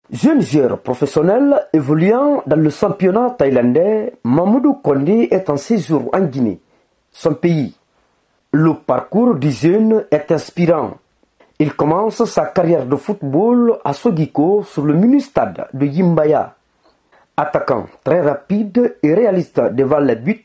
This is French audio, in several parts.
Jeune joueur professionnel évoluant dans le championnat thaïlandais, Mamoudou Kondé est en séjour en Guinée, son pays. Le parcours du jeune est inspirant. Il commence sa carrière de football à Sogiko sur le mini-stade de Yimbaya. Attaquant très rapide et réaliste devant les buts,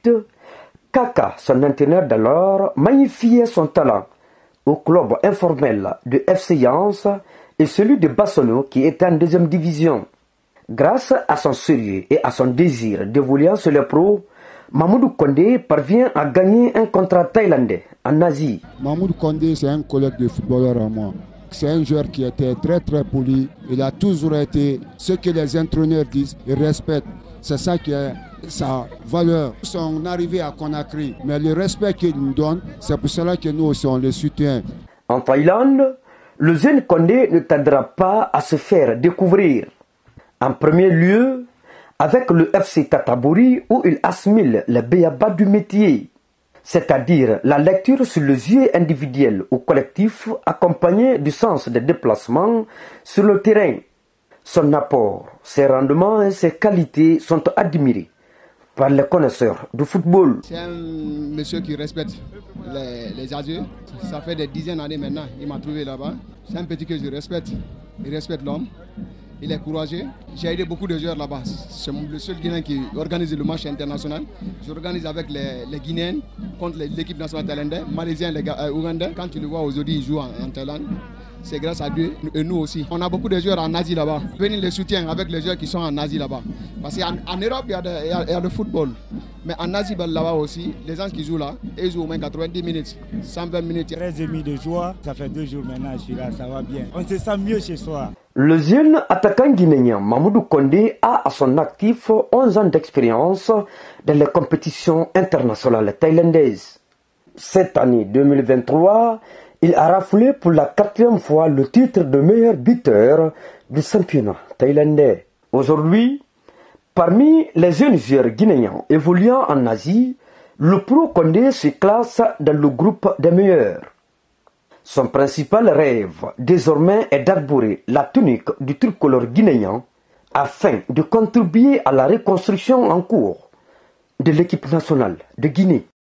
Kaka, son entraîneur d'alors, magnifiait son talent au club informel de FC Yance et celui de Bassono qui était en deuxième division. Grâce à son sérieux et à son désir d'évoluer sur les pros, Mamoudou Kondé parvient à gagner un contrat thaïlandais en Asie. Mamoudou Kondé, c'est un collègue de footballeur à moi. C'est un joueur qui était très poli. Il a toujours été ce que les entraîneurs disent, il respecte. C'est ça qui est sa valeur. Son arrivée à Conakry, mais le respect qu'il nous donne, c'est pour cela que nous aussi on le soutient. En Thaïlande, le jeune Kondé ne tardera pas à se faire découvrir. En premier lieu, avec le FC Tatabouri où il assimile les béabas du métier, c'est-à-dire la lecture sur le jeu individuel ou collectif accompagné du sens des déplacements sur le terrain. Son apport, ses rendements et ses qualités sont admirés par les connaisseurs du football. C'est un monsieur qui respecte les Azieux. Ça fait des dizaines d'années maintenant, il m'a trouvé là-bas. C'est un petit que je respecte. Il respecte l'homme. Il est courageux. J'ai aidé beaucoup de joueurs là-bas. C'est le seul Guinéen qui organise le match international. J'organise avec les Guinéens contre l'équipe nationale thaïlandaise, Malaisiens, les Ougandais. Quand tu le vois aujourd'hui, ils jouent en Thaïlande. C'est grâce à Dieu et nous aussi. On a beaucoup de joueurs en Asie là-bas. Venez les soutiens avec les joueurs qui sont en Asie là-bas. Parce qu'en Europe, il y a le football. Mais en Asie là-bas aussi, les gens qui jouent là, ils jouent au moins 90 minutes, 120 minutes. Très ému de joie. Ça fait 2 jours maintenant, je suis là, ça va bien. On se sent mieux chez soi. Le jeune attaquant guinéen Mamoudou Kondé a à son actif 11 ans d'expérience dans les compétitions internationales thaïlandaises. Cette année 2023, il a raflé pour la 4e fois le titre de meilleur buteur du championnat thaïlandais. Aujourd'hui, parmi les jeunes joueurs guinéens évoluant en Asie, le pro Kondé se classe dans le groupe des meilleurs. Son principal rêve désormais est d'arborer la tunique du tricolore guinéen afin de contribuer à la reconstruction en cours de l'équipe nationale de Guinée.